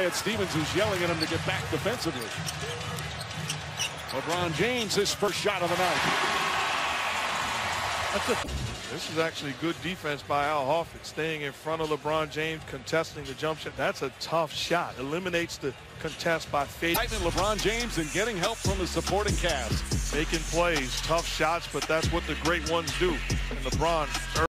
at Stevens, who's yelling at him to get back defensively. LeBron James, his first shot of the night. This is actually good defense by Al Horford, staying in front of LeBron James, contesting the jump shot. That's a tough shot. Eliminates the contest by fading. LeBron James and getting help from the supporting cast. Making plays, tough shots, but that's what the great ones do. And LeBron